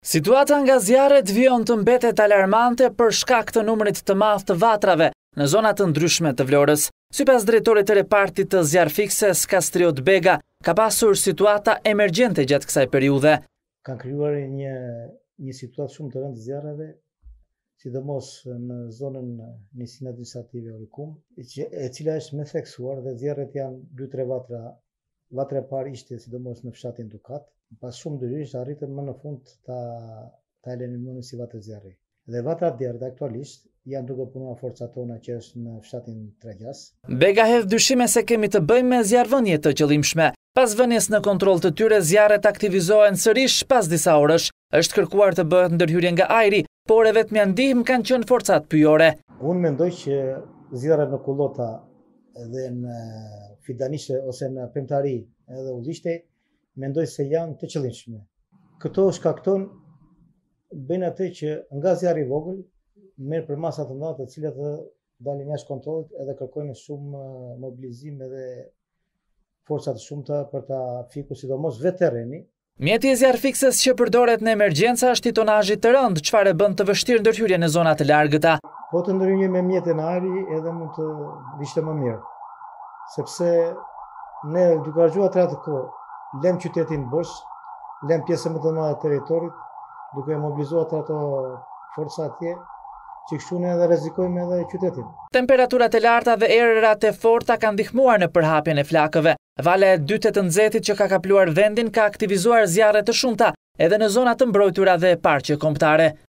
Situata nga zjarret vijon të mbetet alarmante për shkak të numrit të madh të vatrave në zona të ndryshme të Vlorës. Sipas drejtorit të repartit të zjarrfikses Kastriot Bega, ka pasur situata emergjente gjatë kësaj periudhe. Kanë krijuar një situatë shumë të rëndë zjarreve, sidomos në zonën njësinë administrative Orikum, e cila është me theksuar dhe zjarret janë 2-3 vatra. Vatra e parë ishte sidomos në fshatin Dukat, pas shumë dyrish arritën më në fund ta eliminonin si vatrë zjarri. Dhe vatrat derdha aktualisht janë duke punuar forcat tona që është në fshatin Tregjas. Bega hedh dyshime se kemi të bëjmë me zjarrvënie të qëllimshme. Pas vënies në kontroll të tyre, zjarret aktivizohen sërish pas disa orësh. Është kërkuar të bëhet ndërhyrje nga ajri, por e vetmja ndihmë kanë qenë forcat pyjore. Unë mendoj që zjarret në Kullota dhe në Fidanishte ose në Pemtari edhe Ullishte, mendoj se janë të qëllimshme. Këto shkakton bëjnë atë që nga zjarri i vogël merr për masa të mëdha të cilat dalin jashtë kontrollit edhe kërkojnë shumë mobilizim edhe forca të shumta për ta fikur sidomos vetë terreni. Mjeti i zjarrfikses që përdoret në emergjenca është i tonazhit të rënd, çfarë e bën të vështirë ndërhyrje në zona të largëta. Po të ndërhyjë me mjetin ajri edhe mund të ishte më mirë, sepse ne duke harxuar atë kohë, lëm qytetin bosh, lëm pjesën më të madhe të territorit, duke mobilizuar ato forca atje, që kështu ne edhe rrezikojmë edhe qytetin. Temperaturat e larta dhe erërat e forta kanë ndihmuar në përhapjen e flakëve. Vala e dytë të nxehtit që ka kapluar vendin ka aktivizuar zjarre të shumta edhe në zona të mbrojtura dhe parqe kombëtare.